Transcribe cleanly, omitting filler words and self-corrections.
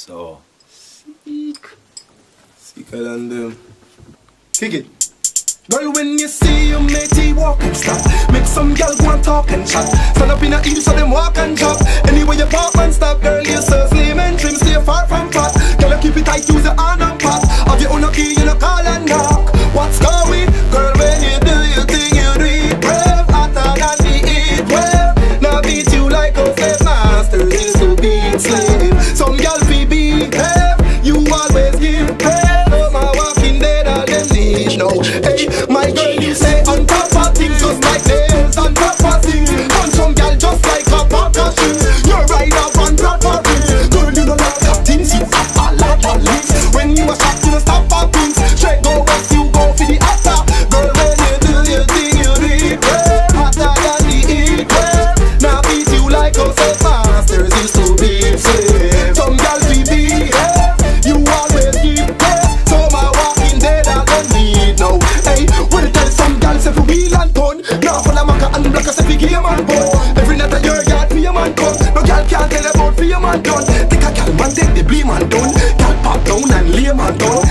So sick. Sicker than them. Kick it. Girl, when you see your matey walk and stop, make some girl go and talk and chat. Stand up in a heel so them walk and chop. Anyway you park and stop, girl, you so slim and trim, stay far from fat. Girl, you keep it tight, use your hand and pat. Have your own key, you no call and knock. What's going? Girl, when you do your thing, you do it brave. Hotter than the heat wave. Now beat you like a slave master, used to beat slave. Some girl be behave, you always give pay. No my walking dead, all them need no. Hey, my girl, you say on top of things just like nails on top of things. On some girl just like a pack of shit. You're right up on top of things. Girl, you don't like that things, you have a lot of links. When you are shot, you don't stop for things. Straight go west, you go for the after. Girl, when you do your thing, you do it well. Hotter than the heat wave. Now beat you like a slave masters used to be slave. Some girl be behave, you always give praise. So my walking dead, I don't need no. Hey, well tell some girls if we wheel and turn. Now full of maca and black as if you game and bun. Every night at your yard for your man come. No girl can't tell about for your man done. Take a girl man take the blame and done. Girl pop down and lay man down.